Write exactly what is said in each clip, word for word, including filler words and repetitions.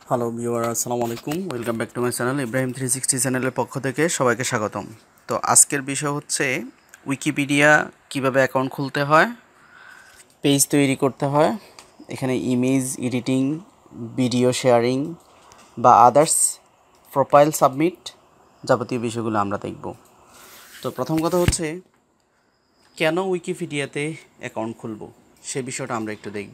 Hello viewer, আসসালামু আলাইকুম। Welcome back to my channel Ibrahim three sixty চ্যানেলের পক্ষ থেকে সবাইকে স্বাগতম। তো আজকের বিষয় হচ্ছে উইকিপিডিয়া কিভাবে অ্যাকাউন্ট খুলতে হয়, পেজ তৈরি করতে হয়, এখানে ইমেজ এডিটিং, ভিডিও শেয়ারিং বা আদার্স প্রোফাইল সাবমিট যাবতীয় বিষয়গুলো আমরা দেখব। তো প্রথম কথা হচ্ছে কেন উইকিপিডিয়াতে অ্যাকাউন্ট খুলব সে বিষয়টা আমরা একটু দেখব।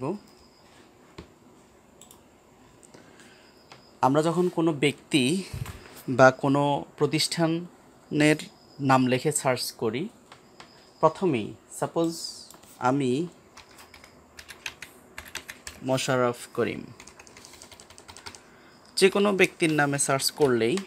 আমরা যখন কোনো ব্যক্তি বা কোনো প্রতিষ্ঠানের নাম লিখে সার্চ করি, প্রথমেই সাপোজ আমি মোশাররফ করিম, যে কোনো ব্যক্তির নামে সার্চ করলেই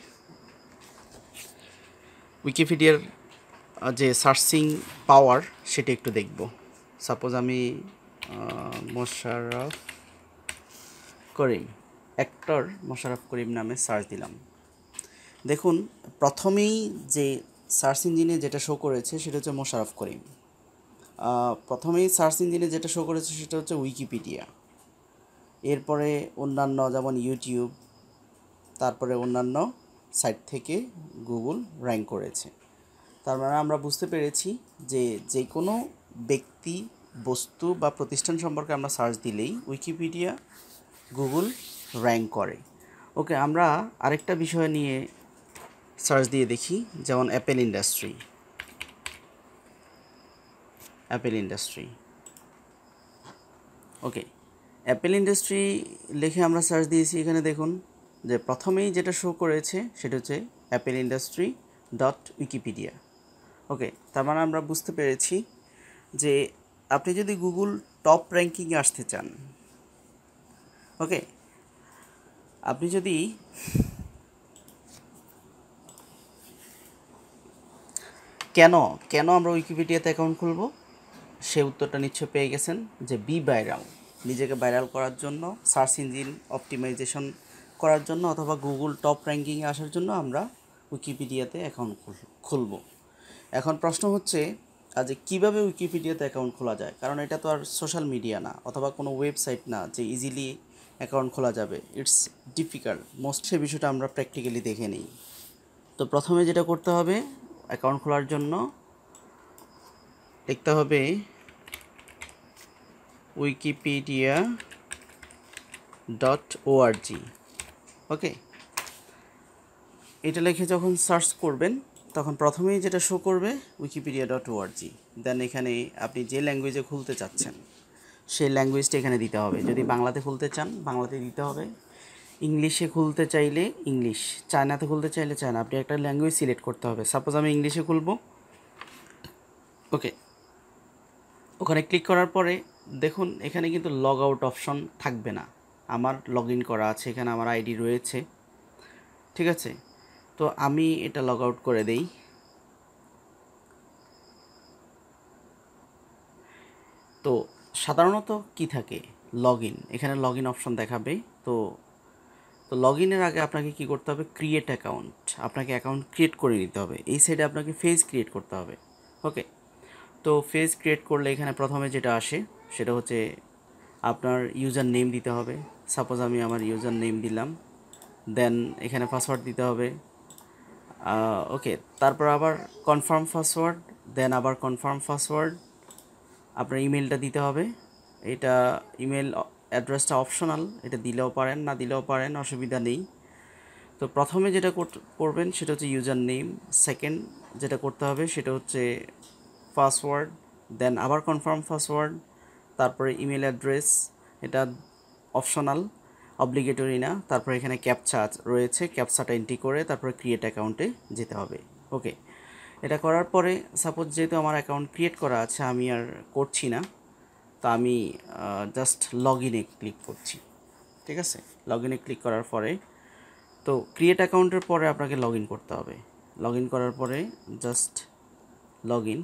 উইকিপিডিয়ার যে সার্চিং পাওয়ার সেটা একটু দেখব। সাপোজ আমি মোশাররফ করিম, অ্যাক্টর মোশাররফ করিম নামে সার্চ দিলাম। দেখুন, প্রথমেই যে সার্চ ইঞ্জিনে যেটা শো করেছে সেটা হচ্ছে মোশাররফ করিম। প্রথমেই সার্চ ইঞ্জিনে যেটা শো করেছে সেটা হচ্ছে উইকিপিডিয়া। এরপরে অন্যান্য যেমন ইউটিউব, তারপরে অন্যান্য সাইট থেকে গুগল র্যাঙ্ক করেছে। তার মানে আমরা বুঝতে পেরেছি যে যে কোনো ব্যক্তি, বস্তু বা প্রতিষ্ঠান সম্পর্কে আমরা সার্চ দিলেই উইকিপিডিয়া, গুগল র্যাঙ্ক করে। ওকে, আমরা আরেকটা বিষয় নিয়ে সার্চ দিয়ে দেখি, যেমন Apple industry. Apple industry okay Apple industry লিখে আমরা সার্চ দিয়েছি। এখানে দেখুন যে প্রথমেই যেটা শো করেছে সেটা হচ্ছে Apple industry dot Wikipedia. Okay, তার মানে আমরা বুঝতে পেরেছি যে আপনি যদি গুগল টপ র্যাঙ্কিংয়ে আসতে চান, ওকে, আপনি যদি কেন কেন আমরা উইকিপিডিয়াতে অ্যাকাউন্ট খুলব সে উত্তরটা নিশ্চয় পেয়ে গেছেন, যে বি ভাইরাল, নিজেকে ভাইরাল করার জন্য, সার্চ ইঞ্জিন অপটিমাইজেশন করার জন্য, অথবা গুগল টপ র্যাঙ্কিংয়ে আসার জন্য আমরা উইকিপিডিয়াতে অ্যাকাউন্ট খুলব। এখন প্রশ্ন হচ্ছে যে কীভাবে উইকিপিডিয়াতে অ্যাকাউন্ট খোলা যায়, কারণ এটা তো আর সোশ্যাল মিডিয়া না অথবা কোনো ওয়েবসাইট না যে ইজিলি অ্যাকাউন্ট খোলা যাবে। It's difficult most. সে বিষয়টা আমরা প্র্যাকটিক্যালি দেখে নিই। তো প্রথমে যেটা করতে হবে, অ্যাকাউন্ট খোলার জন্য লিখতে হবে উইকিপিডিয়া ডট ওআরজি। ওকে, এটা লিখে যখন সার্চ করবেন তখন প্রথমেই যেটা শো করবে উইকিপিডিয়া ডট ওআরজি। দেন এখানে আপনি যে ল্যাঙ্গুয়েজে খুলতে চাচ্ছেন সেই ল্যাঙ্গুয়েজটা এখানে দিতে হবে। যদি বাংলাতে খুলতে চান বাংলাতে দিতে হবে, ইংলিশে খুলতে চাইলে ইংলিশ, চায়নাতে খুলতে চাইলে চায়না। আপনি একটা ল্যাঙ্গুয়েজ সিলেক্ট করতে হবে। সাপোজ আমি ইংলিশে খুলবো। ওকে, ওখানে ক্লিক করার পরে দেখুন এখানে কিন্তু লগ আউট অপশন থাকবে না, আমার লগ ইন করা আছে, এখানে আমার আইডি রয়েছে। ঠিক আছে, তো আমি এটা লগ আউট করে দেই। তো সাধারণত কি থাকে, লগ ইন, এখানে লগ ইন অপশন দেখাবে। তো তো লগ ইনের আগে আপনাকে কি করতে হবে, ক্রিয়েট অ্যাকাউন্ট, আপনাকে অ্যাকাউন্ট ক্রিয়েট করে নিতে হবে। এই সাইডে আপনাকে পেজ ক্রিয়েট করতে হবে। ওকে, তো পেজ ক্রিয়েট করলে এখানে প্রথমে যেটা আসে সেটা হচ্ছে আপনার ইউজার নেম দিতে হবে। সাপোজ আমি আমার ইউজার নেম দিলাম, দেন এখানে পাসওয়ার্ড দিতে হবে। ওকে, তারপর আবার কনফার্ম পাসওয়ার্ড, দেন আবার কনফার্ম পাসওয়ার্ড, আপনার ইমেলটা দিতে হবে। এটা ইমেল অ্যাড্রেসটা অপশনাল, এটা দিলেও পারেন না দিলেও পারেন, অসুবিধা নেই। তো প্রথমে যেটা করবেন সেটা হচ্ছে ইউজার নেম, সেকেন্ড যেটা করতে হবে সেটা হচ্ছে পাসওয়ার্ড, দেন আবার কনফার্ম পাসওয়ার্ড, তারপরে ইমেল অ্যাড্রেস, এটা অপশনাল, অব্লিগেটরি না। তারপরে এখানে ক্যাপচা রয়েছে, ক্যাপচাটা এন্ট্রি করে তারপরে ক্রিয়েট অ্যাকাউন্টে যেতে হবে। ওকে, এটা করার পরে সাপোজ যেহেতু আমার অ্যাকাউন্ট ক্রিয়েট করা আছে আমি আর করছি না, তো আমি জাস্ট লগ ইনে ক্লিক করছি। ঠিক আছে, লগ ইনে ক্লিক করার পরে তো ক্রিয়েট অ্যাকাউন্টের পরে আপনাকে লগ ইন করতে হবে। লগ ইন করার পরে জাস্ট লগ ইন।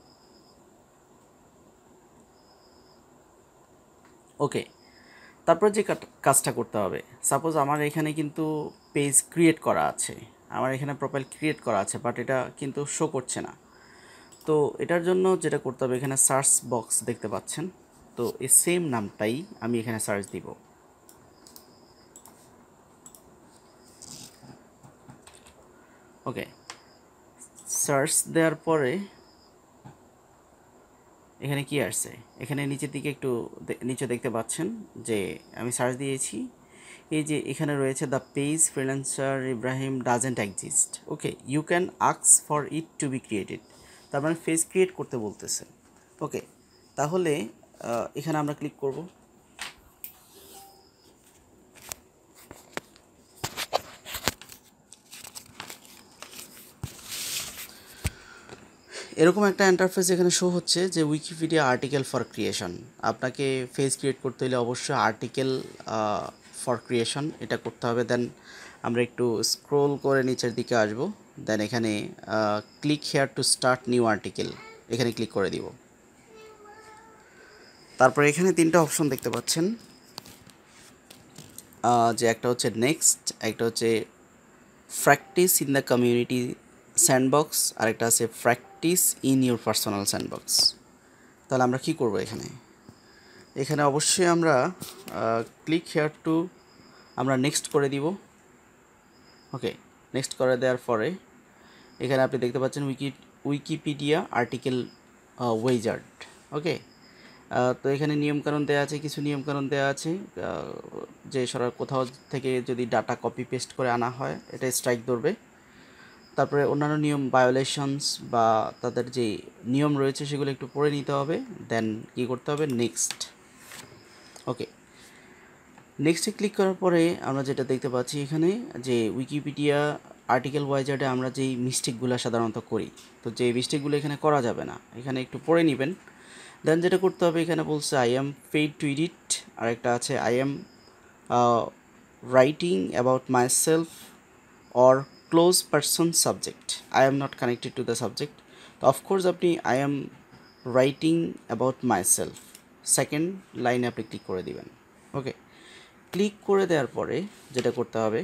ওকে, তারপর যে কাজটা করতে হবে, সাপোজ আমার এখানে কিন্তু পেজ ক্রিয়েট করা আছে, আমার এখানে প্রোফাইল ক্রিয়েট করা আছে, বাট এটা কিন্তু শো করছে না। তো এটার জন্য যেটা করতে হবে, এখানে সার্চ বক্স দেখতে পাচ্ছেন, তো এই সেম নামটাই আমি এখানে সার্চ দিব। ওকে, সার্চ দেওয়ার পরে এখানে কি আসছে, এখানে নিচের দিকে একটু নিচে দেখতে পাচ্ছেন যে আমি সার্চ দিয়েছি, এই যে এখানে রয়েছে the page freelancer Ibrahim doesn't exist. Okay, you can ask for it to be created, তার মানে পেজ ক্রিয়েট করতে বলতেছে। ওকে, তাহলে এখানে আমরা ক্লিক করব। এরকম একটা ইন্টারফেস এখানে শো হচ্ছে যে উইকিপিডিয়া আর্টিকেল ফর ক্রিয়েশন। আপনাকে পেজ ক্রিয়েট করতে হলে অবশ্যই আর্টিকেল ফর ক্রিয়েশন এটা করতে হবে। দেন আমরা একটু স্ক্রোল করে নিচের দিকে আসব, দেন এখানে click here to start new article, এখানে ক্লিক করে দিব। তারপরে এখানে তিনটা অপশন দেখতে পাচ্ছেন, যে একটা হচ্ছে নেক্সট, একটা হচ্ছে practice in the community sandbox, আর একটা আছে practice in your personal sandbox. তাহলে আমরা কি করব, এখানে এখানে অবশ্যই আমরা ক্লিক হেয়ার টু আমরা নেক্সট করে দিব। ওকে, নেক্সট করে দেওয়ার পরে এখানে আপনি দেখতে পাচ্ছেন wiki Wikipedia article wizard. Okay, তো এখানে নিয়মকানুন দেওয়া আছে, কিছু নিয়মকানুন দেওয়া আছে, যে সরার কোথাও থেকে যদি ডাটা কপি পেস্ট করে আনা হয় এটা স্ট্রাইক ধরবে। তারপরে অন্যান্য নিয়ম ভায়োলেশনস বা তাদের যে নিয়ম রয়েছে সেগুলো একটু পড়ে নিতে হবে, দেন কী করতে হবে, নেক্সট। ওকে, নেক্সটে ক্লিক করার পরে আমরা যেটা দেখতে পাচ্ছি এখানে যে উইকিপিডিয়া আর্টিকেল ওয়াইজার্ডে আমরা যেই মিস্টেকগুলো সাধারণত করি, তো যে মিস্টেকগুলো এখানে করা যাবে না, এখানে একটু পড়ে নেবেন। দেন যেটা করতে হবে, এখানে বলছে I am paid to edit, আর একটা আছে I am writing about myself or close person subject, I am not connected to the subject. তো অফকোর্স আপনি I am writing about myself second লাইনে আপনি ক্লিক করে দিবেন। ওকে, click করে দেওয়ার পরে যেটা করতে হবে,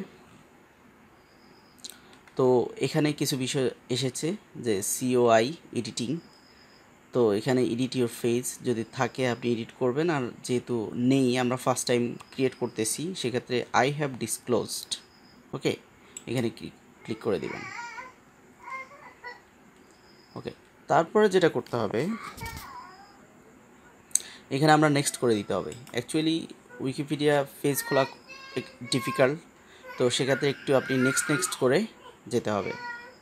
তো এখানে কিছু বিষয় এসেছে যে সিওআই এডিটিং, তো এখানে এডিট ইউর ফেজ যদি থাকে আপনি এডিট করবেন, আর যেহেতু নেই আমরা ফার্স্ট টাইম ক্রিয়েট করতেছি সেক্ষেত্রে আই হ্যাভ ডিসক্লোজড। ওকে, এখানে ক্লিক করে দিবেন। ওকে, তারপরে যেটা করতে হবে এখানে আমরা নেক্সট করে দিতে হবে। অ্যাকচুয়ালি উইকিপিডিয়া পেজ খোলা ডিফিকাল্ট, তো সেক্ষেত্রে একটু আপনি নেক্সট নেক্সট করে যেতে হবে।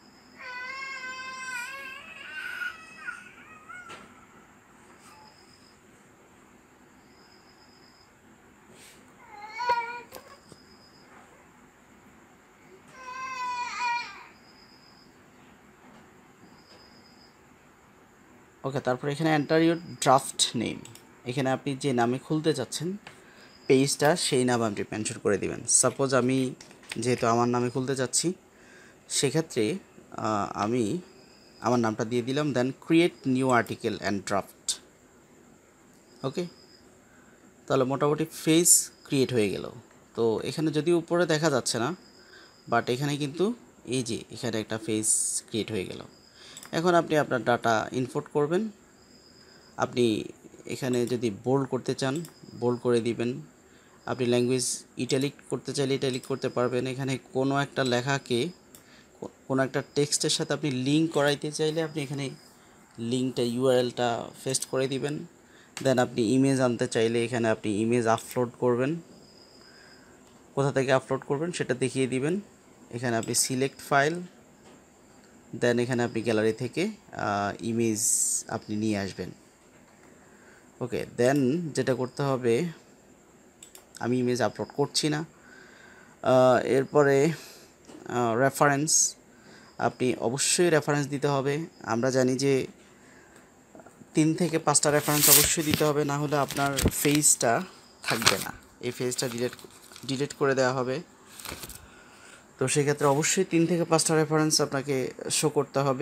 ওকে, তারপরে এখানে এন্টার ইউর ড্রাফট নেম, এখানে আপনি যে নামে খুলতে চাচ্ছেন পেজটা সেই নাম আপনি মেনশন করে দিবেন। সাপোজ আমি যেহেতু আমার নামে খুলতে চাচ্ছি সেক্ষেত্রে আমি আমার নামটা দিয়ে দিলাম, then create new article and draft. Okay, তাহলে মোটামুটি পেজ ক্রিয়েট হয়ে গেল। তো এখানে যদিও উপরে দেখা যাচ্ছে না, বাট এখানে কিন্তু এই যে এখানে একটা পেজ ক্রিয়েট হয়ে গেল। এখন আপনি আপনার ডাটা ইনপুট করবেন, আপনি এখানে যদি বোল্ড করতে চান বোল্ড করে দিবেন, আপনি ল্যাঙ্গুয়েজ ইটালিক করতে চাইলে ইটালিক করতে পারবেন। এখানে কোনো একটা লেখাকে কোনো একটা টেক্সটের সাথে আপনি লিঙ্ক করাইতে চাইলে আপনি এখানে লিঙ্কটা ইউআরএলটা পেস্ট করে দিবেন। দেন আপনি ইমেজ আনতে চাইলে এখানে আপনি ইমেজ আপলোড করবেন, কোথা থেকে আপলোড করবেন সেটা দেখিয়ে দিবেন। এখানে আপনি সিলেক্ট ফাইল, দেন এখানে আপনি গ্যালারি থেকে ইমেজ আপনি নিয়ে আসবেন। ওকে, দেন যেটা করতে হবে, আমি ইমেজ আপলোড করছি না। এরপরে রেফারেন্স, আপনি অবশ্যই রেফারেন্স দিতে হবে। আমরা জানি যে তিন থেকে পাঁচটা রেফারেন্স অবশ্যই দিতে হবে, না হলে আপনার পেজটা থাকবে না, এই পেজটা ডিলিট ডিলিট করে দেওয়া হবে। তো সেক্ষেত্রে অবশ্যই তিন থেকে পাঁচটা রেফারেন্স আপনাকে শো করতে হবে।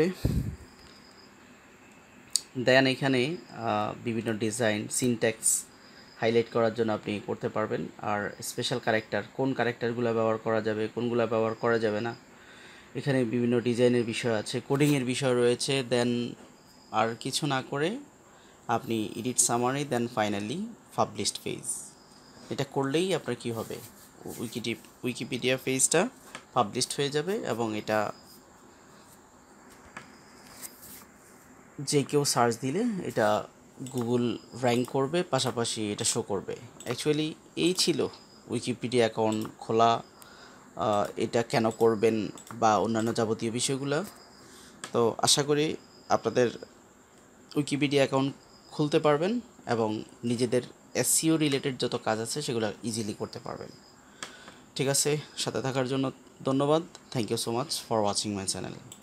দেন এখানে বিভিন্ন ডিজাইন সিনট্যাক্স হাইলাইট করার জন্য আপনি করতে পারবেন, আর স্পেশাল ক্যারেক্টার কোন ক্যারেক্টারগুলো ব্যবহার করা যাবে কোনগুলো ব্যবহার করা যাবে না, এখানে বিভিন্ন ডিজাইনের বিষয় আছে, কোডিংয়ের বিষয় রয়েছে। দেন আর কিছু না করে আপনি edit summary, then finally published page, এটা করলেই আপনার কি হবে, উইকিটি উইকিপিডিয়া পেজটা পাবলিশড হয়ে যাবে এবং এটা যে কেউ সার্চ দিলে এটা গুগল র্যাঙ্ক করবে, পাশাপাশি এটা শো করবে। অ্যাকচুয়ালি এই ছিল উইকিপিডিয়া অ্যাকাউন্ট খোলা, আহ, এটা কেন করবেন বা অন্যান্য যাবতীয় বিষয়গুলো। তো আশা করি আপনাদের উইকিপিডিয়া অ্যাকাউন্ট খুলতে পারবেন এবং নিজেদের এসইও রিলেটেড যত কাজ আছে সেগুলো ইজিলি করতে পারবেন। ঠিক আছে, সাথে থাকার জন্য ধন্যবাদ। Thank you so much for watching my channel.